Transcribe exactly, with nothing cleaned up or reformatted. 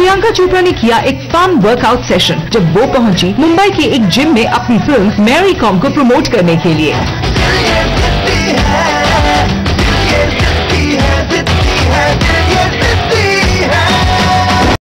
प्रियंका चोपड़ा ने किया एक फन वर्कआउट सेशन जब वो पहुंची मुंबई के एक जिम में अपनी फिल्म मैरी कॉम को प्रमोट करने के लिए।